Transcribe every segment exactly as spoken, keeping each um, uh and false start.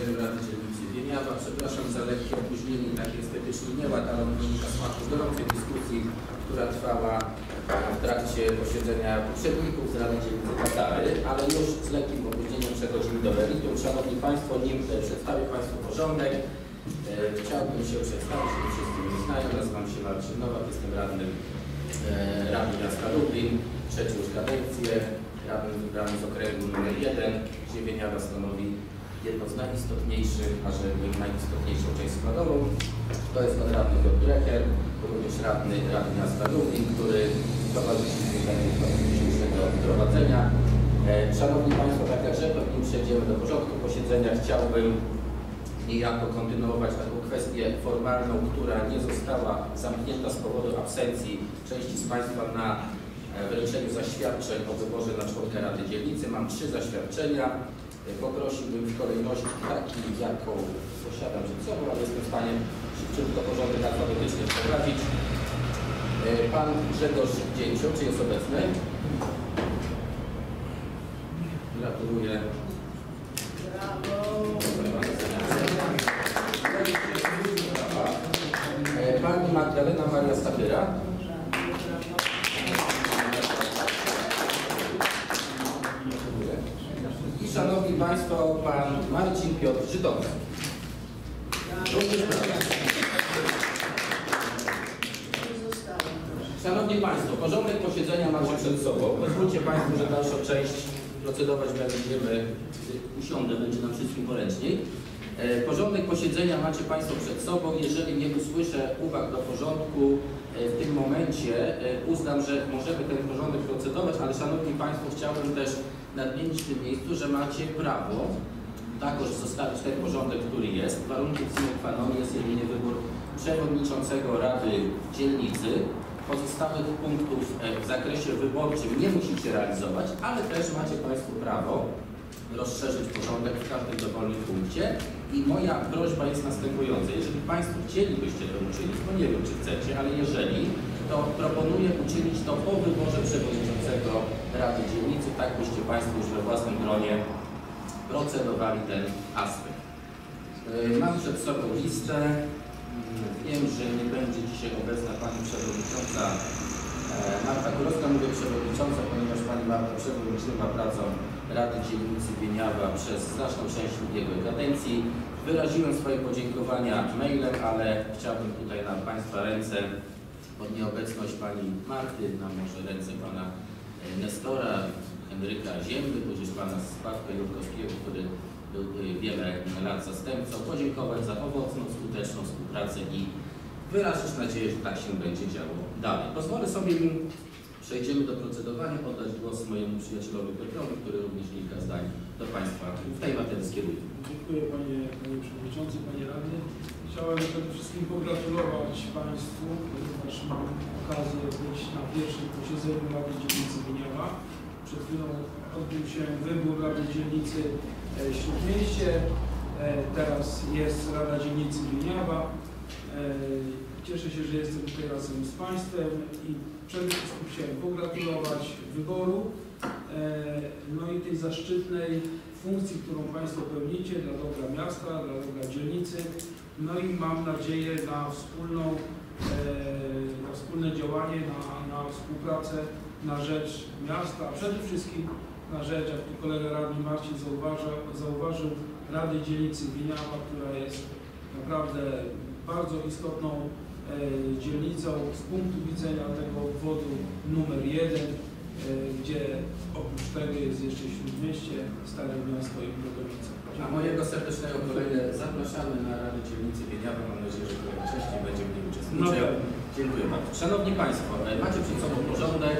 posiedzeniu Rady Dzielnicy Wieniawa. Przepraszam za lekkie opóźnienie, takie estetyczny nieład, ale on wynika z faktu gorącej dyskusji, która trwała w trakcie posiedzenia poprzedników z Rady Dzielnicy Tatary, ale już z lekkim opóźnieniem przechodzimy do meritum. Szanowni Państwo, nim przedstawię Państwu porządek, e, chciałbym się przedstawić, że wszyscy mnie znają. Nazywam się Marcin Nowak, jestem radnym e, Rady Miasta Lublin, trzecią już kadencję, radnym wybrany z okręgu numer jeden, gdzie Wieniawa stanowi jedno z najistotniejszych, a że nie najistotniejszą część składową. To jest pan radny Piotr Drecher, również radny Rady Miasta Lublin, który towarzyszy dzisiejszego wprowadzenia. E, Szanowni Państwo, tak jak rzekłem, nim przejdziemy do porządku posiedzenia, chciałbym niejako kontynuować taką kwestię formalną, która nie została zamknięta z powodu absencji części z Państwa na wręczeniu zaświadczeń o wyborze na członka Rady Dzielnicy. Mam trzy zaświadczenia. Poprosiłbym w kolejności takiej, jaką posiadam przed sobą, ale jestem w stanie szybciutko porządek alfabetyczny wprowadzić. Pan Grzegorz Dzięcioł, czy jest obecny? Gratuluję. Pani Magdalena Maria Stabyra. I Szanowni Państwo, pan Marcin Piotr Żydomski. Szanowni Państwo, porządek posiedzenia macie przed sobą. Pozwólcie Państwo, że dalszą część procedować będziemy, usiądę, będzie nam wszystkim poręczniej. E, porządek posiedzenia macie Państwo przed sobą. Jeżeli nie usłyszę uwag do porządku e, w tym momencie, e, uznam, że możemy ten porządek procedować, ale Szanowni Państwo, chciałbym też nadmienić w tym miejscu, że macie prawo takoż zostawić ten porządek, który jest. Warunkiem sine qua non jest jedynie wybór przewodniczącego Rady Dzielnicy. Pozostałych punktów w zakresie wyborczym nie musicie realizować, ale też macie Państwo prawo rozszerzyć porządek w każdym dowolnym punkcie. I moja prośba jest następująca. Jeżeli Państwo chcielibyście to uczynić, bo nie wiem, czy chcecie, ale jeżeli, to proponuję uczynić to po wyborze przewodniczącego Rady Dzielnicy, tak byście Państwo już we własnym gronie procedowali ten aspekt. Mam przed sobą listę. Wiem, że nie będzie dzisiaj obecna Pani Przewodnicząca Marta Kurowska. Mówię Przewodnicząca, ponieważ Pani Marta przewodniczyła pracą Rady Dzielnicy Wieniawa przez znaczną część ubiegłej kadencji. Wyraziłem swoje podziękowania mailem, ale chciałbym tutaj na Państwa ręce, pod nieobecność Pani Marty, na może ręce Pana Nestora, Henryka Zięby, tudzież Pana Sławka Jurkowskiego, który był wiele lat zastępcą, podziękować za owocną, skuteczną współpracę i wyrazić nadzieję, że tak się będzie działo dalej. Pozwolę sobie, nim przejdziemy do procedowania, oddać głos mojemu przyjacielowi Piotrowi, który również kilka zdań do Państwa w tej materii skieruje. Dziękuję Panie, Panie Przewodniczący, Panie Radny. Chciałem przede wszystkim pogratulować Państwu, ponieważ mam okazję być na pierwszym posiedzeniu Rady Dzielnicy Wieniawa. Przed chwilą odbył się wybór Rady Dzielnicy w Śródmieście. Teraz jest Rada Dzielnicy Wieniawa. Cieszę się, że jestem tutaj razem z Państwem i przede wszystkim chciałem pogratulować wyboru, no i tej zaszczytnej funkcji, którą Państwo pełnicie dla dobra miasta, dla dobra dzielnicy. No i mam nadzieję na wspólną, na wspólne działanie, na, na współpracę na rzecz miasta, a przede wszystkim na rzecz, jak tu kolega radny Marcin zauważa, zauważył, Rady Dzielnicy Wieniawa, która jest naprawdę bardzo istotną e, dzielnicą z punktu widzenia tego obwodu numer jeden, e, gdzie oprócz tego jest jeszcze Śródmieście, Stare Miasto i Mrogowice. A mojego serdecznego kolegę zapraszamy na Radę Dzielnicy Wieniawa. Mam nadzieję, że trochę wcześniej będzie w niej uczestniczył. No, dziękuję bardzo. Szanowni Państwo, macie przed sobą porządek.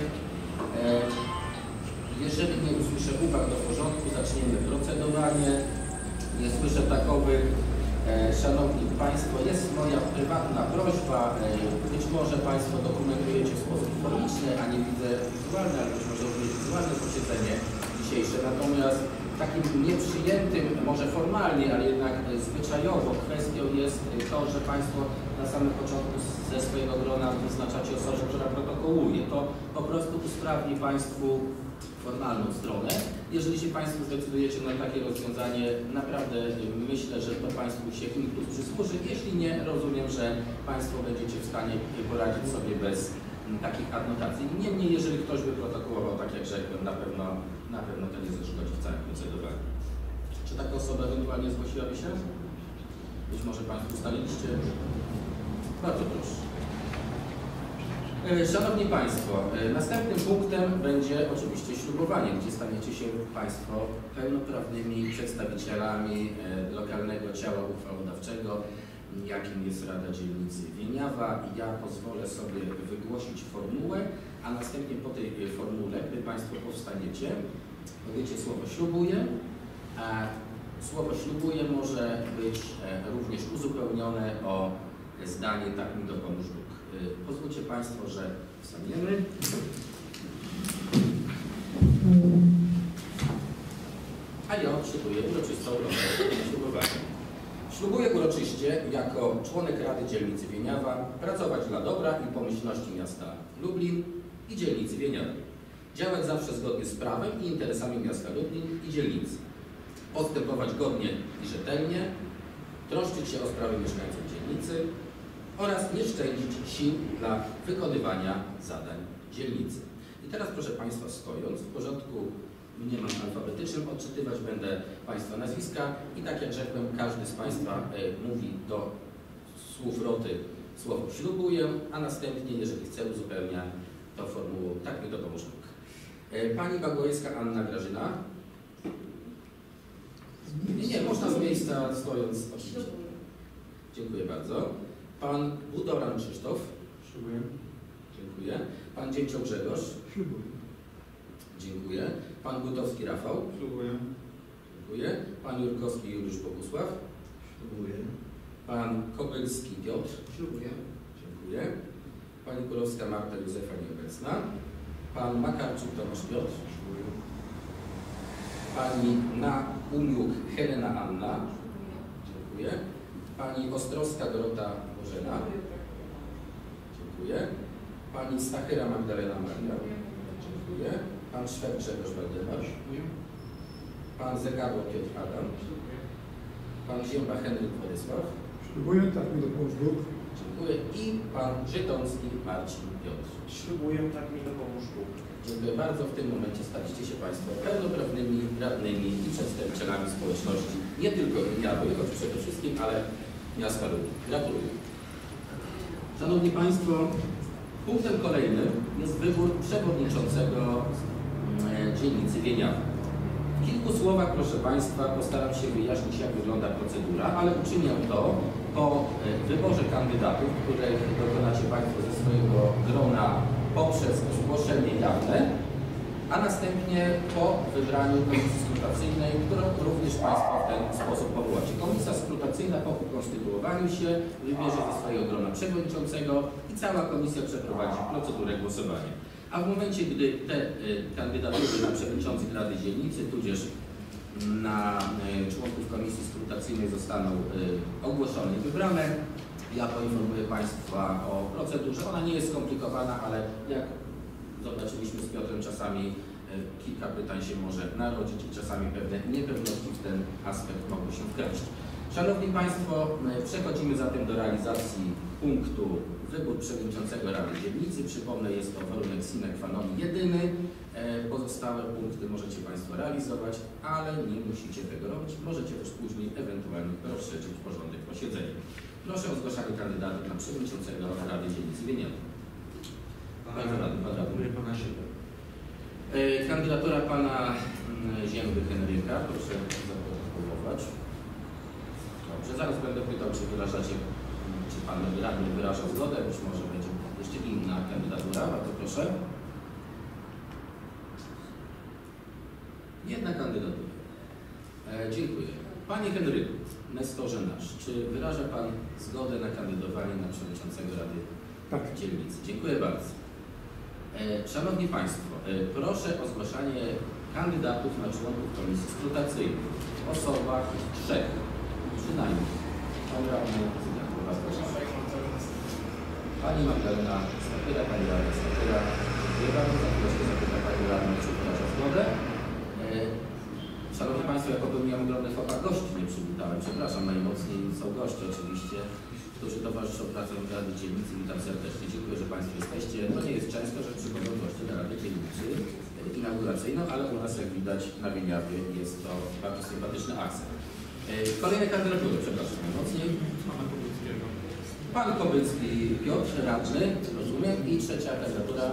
Jeżeli nie usłyszę uwag do porządku, zaczniemy procedowanie. Nie słyszę takowych. Szanowni Państwo, jest moja prywatna prośba. Być może Państwo dokumentujecie w sposób formiczny, a nie widzę wizualny, ale być może również wizualne posiedzenie dzisiejsze. Natomiast takim nieprzyjętym, może formalnie, ale jednak zwyczajowo kwestią jest to, że Państwo na samym początku ze swojego grona wyznaczacie osobę, która protokołuje. To po prostu usprawni Państwu formalną stronę. Jeżeli się Państwo zdecydujecie na takie rozwiązanie, naprawdę myślę, że to Państwu się impuls przysłuży. Jeśli nie, rozumiem, że Państwo będziecie w stanie poradzić sobie bez takich adnotacji. Niemniej, jeżeli ktoś by protokołował, tak jak rzekłem, na pewno, na pewno to nie zaszkodzi w całym procedowaniu. Czy taka osoba ewentualnie zgłosiłaby się? Być może Państwo ustaliliście? Bardzo proszę. Szanowni Państwo, następnym punktem będzie oczywiście ślubowanie, gdzie staniecie się Państwo pełnoprawnymi przedstawicielami lokalnego ciała uchwałodawczego, jakim jest Rada Dzielnicy Wieniawa. Ja pozwolę sobie wygłosić formułę, a następnie po tej formule, gdy Państwo powstaniecie, powiecie słowo ślubuję. A słowo ślubuję może być również uzupełnione o zdanie tak mi dopomóż Bóg. Pozwólcie Państwo, że wstaniemy. A ja otrzymuję uroczystą rolę ślubowania. Ślubuję uroczyście jako członek Rady Dzielnicy Wieniawa pracować dla dobra i pomyślności miasta Lublin i dzielnicy Wieniawa. Działać zawsze zgodnie z prawem i interesami miasta Lublin i dzielnicy. Postępować godnie i rzetelnie, troszczyć się o sprawy mieszkańców dzielnicy oraz nie szczędzić sił dla wykonywania zadań dzielnicy. I teraz, proszę Państwa, stojąc w porządku mniemam alfabetycznym, odczytywać będę Państwa nazwiska i tak jak rzekłem, każdy z Państwa e, mówi do słów roty słowo ślubuję, a następnie, jeżeli chce, uzupełnia to formułą tak mi dopomóż Bóg. E, Pani Bagłojska Anna Grażyna. Nie, nie, można z miejsca stojąc oczywiście. Dziękuję bardzo. Pan Budoran Krzysztof. Ślubuję. Dziękuję. Pan Dzięcioł Grzegorz. Ślubuję. Dziękuję. Pan Gutowski Rafał. Ślubuję. Dziękuję. Pan Jurkowski Juliusz Bogusław. Ślubuję. Pan Kobylski Piotr. Ślubuję. Dziękuję. Pani Kurowska Marta Józefa nieobecna. Pan Makarczyk Tomasz Piotr. Ślubuję. Pani Naumiuk Helena Anna. Dziękuję. Pani Ostrowska Dorota Bożena. Dziękuję. Pani Stachyra Magdalena Maria. Dziękuję. Pan Szwed Grzegorz Waldemar. Pan Zegarło Piotr Adam. Pan Zięba Henryk Władysław. Ślubuję, tak mi dopomóż Bóg. Dziękuję. I Pan Żytomski Marcin Piotr. Ślubuję, tak mi dopomóż Bóg. Dziękuję bardzo. W tym momencie staliście się Państwo pełnoprawnymi radnymi i przedstawicielami społeczności, nie tylko Wieniawy, choć przede wszystkim, ale miasta Lublin. Gratuluję. Szanowni Państwo, punktem kolejnym jest wybór przewodniczącego dzielnicy Wieniawa. W kilku słowach, proszę Państwa, postaram się wyjaśnić, jak wygląda procedura, ale uczynię to po wyborze kandydatów, których dokonacie Państwo ze swojego grona poprzez zgłoszenie jawne, a następnie po wybraniu komisji skrutacyjnej, którą również Państwo w ten sposób powołacie. Komisja skrutacyjna po ukonstytuowaniu się wybierze ze swojego grona przewodniczącego i cała komisja przeprowadzi procedurę głosowania. A w momencie, gdy te y, kandydatury na przewodniczących Rady Dzielnicy, tudzież na y, członków komisji skrutacyjnej zostaną y, ogłoszone i wybrane, ja poinformuję Państwa o procedurze. Ona nie jest skomplikowana, ale jak zobaczyliśmy z Piotrem, czasami y, kilka pytań się może narodzić i czasami pewne niepewności w ten aspekt mogą się wkraść. Szanowni Państwo, y, przechodzimy zatem do realizacji punktu wybór przewodniczącego Rady Dzielnicy. Przypomnę, jest to warunek sine qua non jedyny. Pozostałe punkty możecie Państwo realizować, ale nie musicie tego robić. Możecie też później ewentualnie rozszerzyć porządek posiedzenia. Proszę o zgłaszanie kandydatów na przewodniczącego Rady Dzielnicy Wieniawa. Panie radny, pan radny. Pana Zięby. Kandydatura pana Zięby Henryka. Proszę zaprotokołować. Dobrze, zaraz będę pytał, czy wyrażacie Czy Pan radny wyraża zgodę, być może będzie jeszcze inna kandydatura, bardzo proszę. Jedna kandydatura. E, dziękuję. Panie Henryku, Nestorze nasz, czy wyraża Pan zgodę na kandydowanie na przewodniczącego Rady Tak. Dzielnicy? Dziękuję bardzo. E, Szanowni Państwo, e, proszę o zgłaszanie kandydatów na członków komisji skrutacyjnej w osobach trzech, przynajmniej. Pan radny Pani Magdalena Stachyra, Pani Radna Stachyra. Dziękuję bardzo. Za chwileczkę zapytam Pani Radną, czy wyraża zgodę. Szanowni Państwo, jako pełniłem ogromny fokach gości nie przywitałem. Przepraszam, najmocniej są goście oczywiście, którzy towarzyszą pracom Rady Dzielnicy. Witam serdecznie. Dziękuję, że Państwo jesteście. To nie jest często, że przychodzą goście na Radę Dzielnicy inauguracyjną, ale u nas, jak widać, na Wieniawie jest to bardzo sympatyczny akcent. Kolejne kandydatury, przepraszam najmocniej. Pan Kobycki Piotr, radny, rozumiem. I trzecia kandydatura.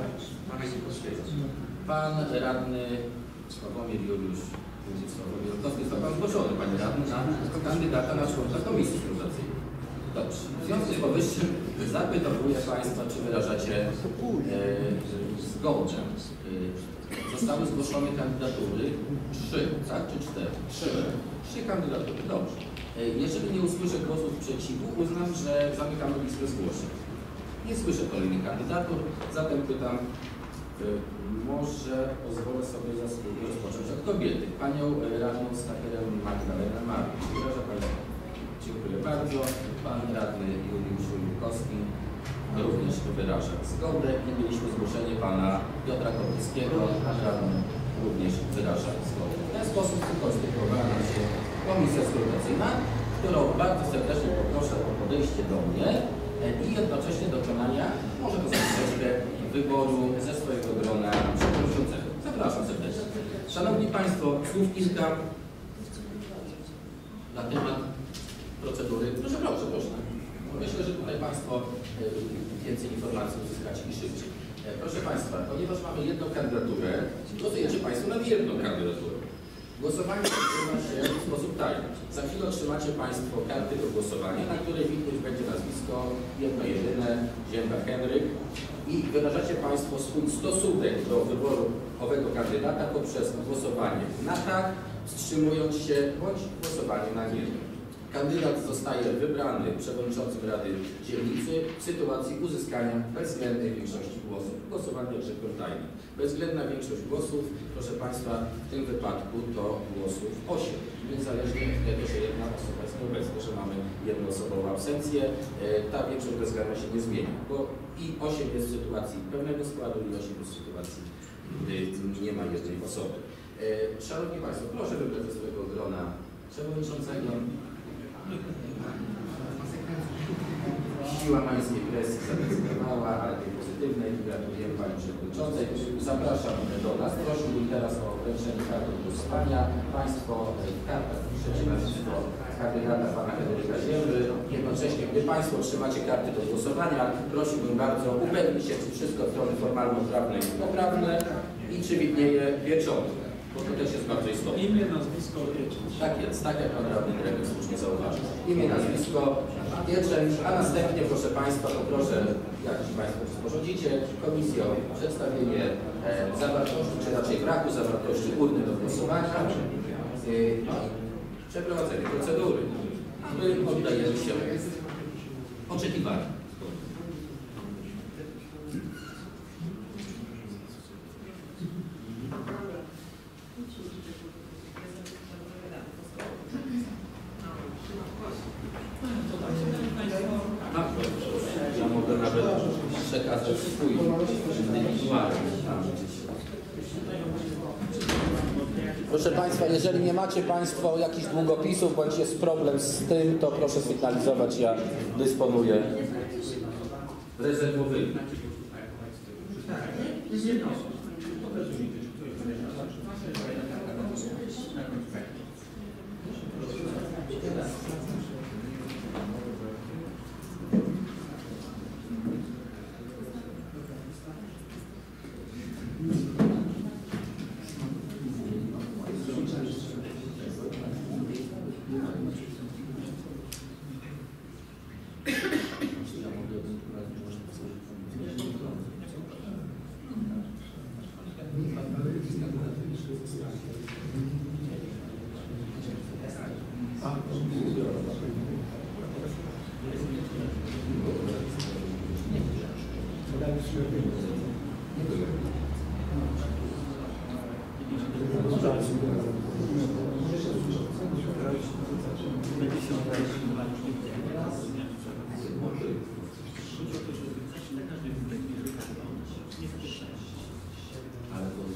Pan radny Sławomir Juliusz. Został Pan zgłoszony, Panie Radny, na kandydata na członka Komisji Skrutacyjnej. Dobrze. W związku z powyższym zapytuję Państwa, czy wyrażacie e, zgodę. E, zostały zgłoszone kandydatury trzy, tak? Czy cztery? Trzy. Trzy kandydatury. Dobrze. E, jeżeli nie usłyszę głosów sprzeciwu, uznam, że zamykamy listę zgłoszeń. Nie słyszę kolejnych kandydatur, zatem pytam, e, może pozwolę sobie rozpocząć od kobiety. Panią radną Stacherem Magdalenę Marek. Wyraża Pani. Dziękuję bardzo. Pan radny Juliusz Jurkowski również wyraża zgodę i mieliśmy zgłoszenie Pana Piotra Kobyckiego. Pan radny również wyraża zgodę. W ten sposób konstytuowała nam się komisja skrutacyjna, którą bardzo serdecznie poproszę o podejście do mnie i jednocześnie dokonania, może to za chwileczkę, wyboru ze swojego grona przewodniczącego. Zapraszam serdecznie. Szanowni Państwo, słów kilka na temat procedury. Proszę, proszę, proszę. Myślę, że tutaj Państwo więcej informacji uzyskacie i szybciej. Proszę Państwa, ponieważ mamy jedną kandydaturę, głosujecie Państwo na jedną kandydaturę. Głosowanie odbywa się w sposób tajny. Za chwilę otrzymacie Państwo karty do głosowania, na której widać będzie nazwisko jedno jedyne, Zięba Henryk, i wyrażacie Państwo swój stosunek do wyboru owego kandydata poprzez głosowanie na tak, wstrzymując się, bądź głosowanie na nie. Kandydat zostaje wybrany przewodniczącym Rady Dzielnicy w sytuacji uzyskania bezwzględnej większości głosów. Głosowanie oczekują tajne. Bezwzględna większość głosów, proszę Państwa, w tym wypadku to głosów osiem. Niezależnie od tego, że jedna osoba jest nieobecna, że mamy jednoosobową absencję, ta większość bezwzględna się nie zmieni, bo i osiem jest w sytuacji pełnego składu, i osiem jest w sytuacji, gdy nie ma jednej osoby. Szanowni Państwo, proszę wybrać ze swojego grona przewodniczącego. Siła pańskiej presji zadecydowała, ale tej pozytywnej. Gratulujemy Pani Przewodniczącej. Zapraszam do nas. Prosiłbym teraz o wręczenie karty do głosowania. Państwo w kartach piszecie nazwisko kandydata Pana Henryka Zięby. Jednocześnie, gdy Państwo otrzymacie karty do głosowania, prosiłbym bardzo upewnić się, czy wszystko od strony formalno-prawnej jest poprawne i czy widnieje pieczątka. Bo to też jest bardzo istotne. Imię, nazwisko, pieczęć. Tak jest, tak jak Pan Radny Dyrektor słusznie zauważył. Imię, nazwisko, pieczęć, a następnie, proszę Państwa, poproszę, jak Państwo sporządzicie, komisję o przedstawienie e, zawartości, czy raczej braku zawartości urny do głosowania e, i przeprowadzenie procedury. A my oddajemy się oczekiwaniu. Ja mogę nawet przekazać swój indywidualny. Proszę Państwa, jeżeli nie macie Państwo jakichś długopisów, bądź jest problem z tym, to proszę sygnalizować, ja dysponuję rezerwowymi.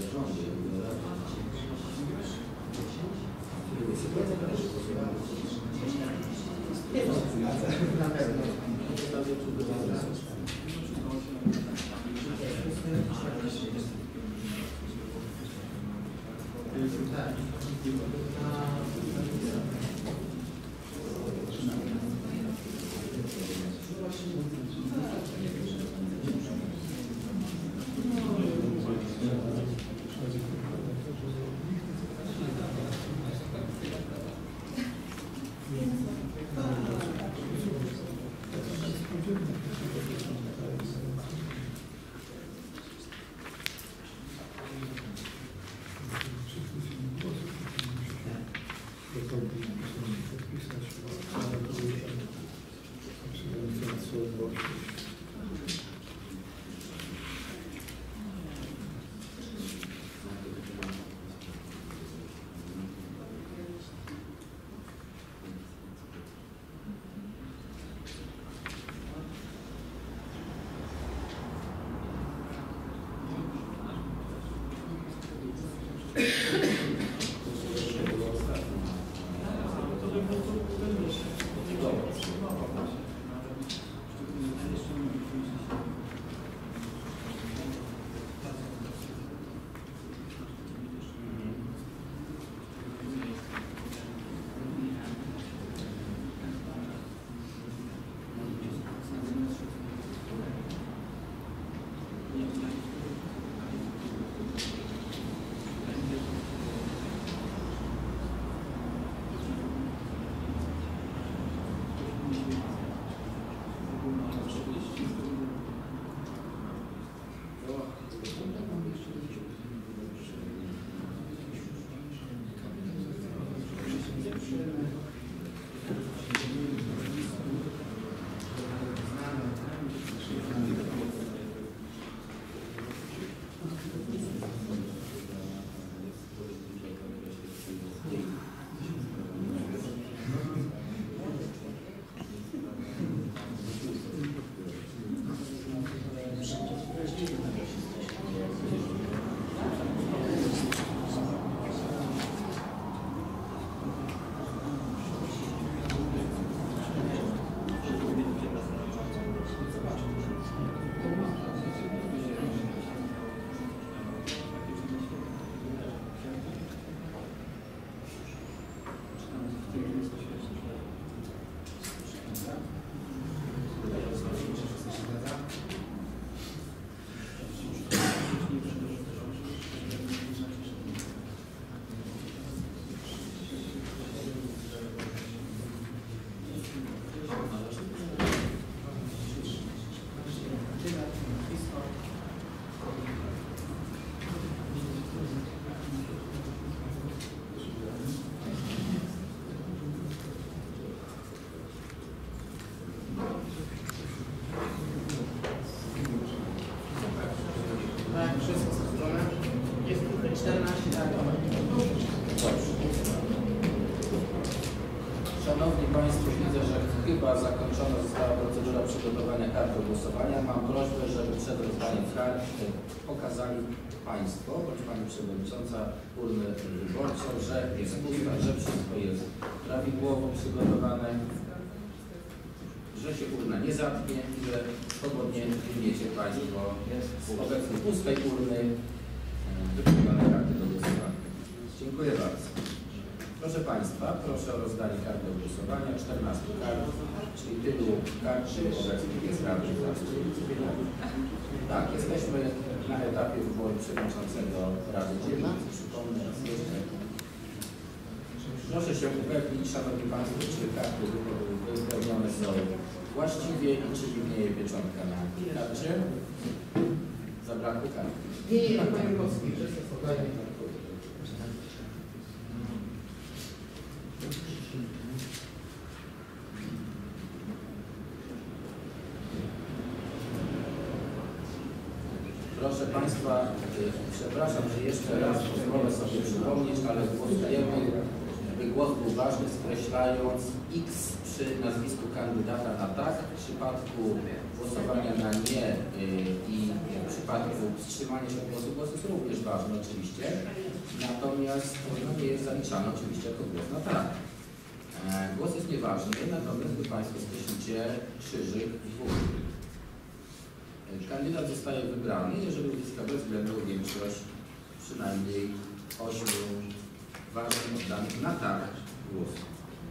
zarządzie. Na pewno. Szanowni Państwo, widzę, że chyba zakończona została procedura przygotowania kart do głosowania. Mam prośbę, żeby przed rozdaniem kart pokazali Państwo, bądź Pani Przewodnicząca urny wyborczą, że jest pusta, że wszystko jest prawidłowo przygotowane, że się urna nie zamknie i że swobodnie wyjmiecie Państwo z obecnej pustej urny wypełnione karty do głosowania. Dziękuję bardzo. Proszę Państwa, proszę o rozdanie kart do głosowania. czternaście kart, czyli tylu kart, czyli obecnych jest Rady Infrastruktury. Tak, jesteśmy na etapie wyboru przewodniczącego Rady Dzielnicy. Przypomnę raz jeszcze. Proszę się upewnić, Szanowni Państwo, czy karty wypełnione są właściwie i czy widnieje pieczątka na karcie. Zabrakło karty. Nie, nie, nie, Panie Kowski, wszystko spokojnie. Proszę Państwa, przepraszam, że jeszcze raz pozwolę sobie przypomnieć, ale głosujemy, by głos był ważny, skreślając X przy nazwisku kandydata na tak, w przypadku głosowania na nie y, i w przypadku wstrzymania się od głosu, głos jest również ważny oczywiście, natomiast no, nie jest zaliczany oczywiście jako głos na tak. E, głos jest nieważny, natomiast gdy Państwo skreślicie krzyżyk dwóch. Kandydat zostaje wybrany, jeżeli uzyska bezwzględną większość przynajmniej ośmiu ważnych oddanych na tak głosów.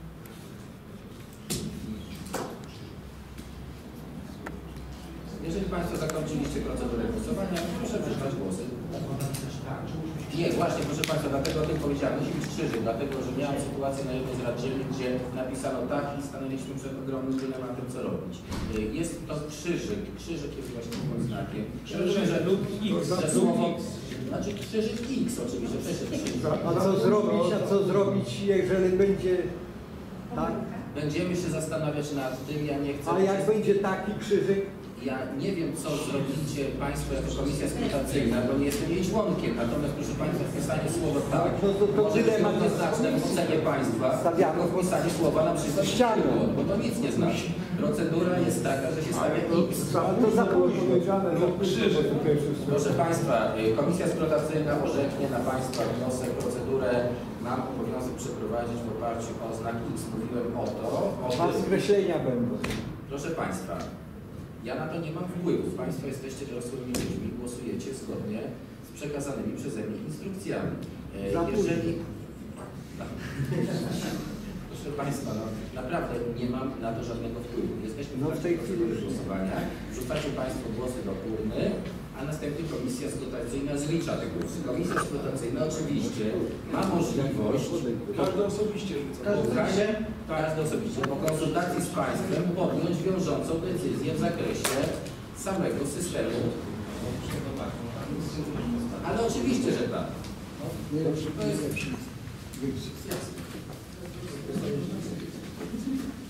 Jeżeli Państwo zakończyliście procedurę głosowania, proszę wybrać głosy. Nie, właśnie, proszę Państwa, dlatego o tym powiedziałem, musi być krzyżyk, dlatego że miałem sytuację na jednej z rad dziennych, gdzie napisano tak i stanęliśmy przed ogromnym dylematem, co robić. Jest to krzyżyk, krzyżyk jest właśnie tym znakiem. Krzyżyk lub X. Że słowo, znaczy krzyżyk X oczywiście, też jest krzyżyk. A co zrobić, a co zrobić, jeżeli będzie tak? Będziemy się zastanawiać nad tym, ja nie chcę... A jak będzie taki krzyżyk? Ja nie wiem, co zrobicie Państwo jako komisja skrutacyjna, bo nie jestem jej członkiem, natomiast proszę Państwa, wpisanie słowo tak, No to, to może tyle być ma równoznaczne w ocenie Państwa, Stawiamy. tylko wpisanie słowa na przykład Ścianą. bo to nic nie znaczy. Procedura jest taka, że się stawia X. A to za późno. Powiedziane, że krzyżyk. Proszę Państwa, y, komisja skrutacyjna orzeknie na Państwa wniosek, procedurę mam obowiązek przeprowadzić w oparciu o znak X. Mówiłem o to, o Dwa tym. skreślenia będą. Proszę Państwa, ja na to nie mam wpływów. Państwo jesteście dorosłymi ludźmi, głosujecie zgodnie z przekazanymi przeze mnie instrukcjami. E, Za Jeżeli... Proszę Państwa, no, naprawdę nie mam na to żadnego wpływu. Jesteśmy No, w tej chwili już nie. głosowania. Wrzucacie Państwo głosy do urny, a następnie komisja skrutacyjna zlicza te głosy. Komisja skrutacyjna oczywiście ma możliwość Każdy osobiście. w razie, każdy osobiście, po konsultacji z Państwem podjąć wiążącą decyzję w zakresie samego systemu. Ale oczywiście, że tak. To jest...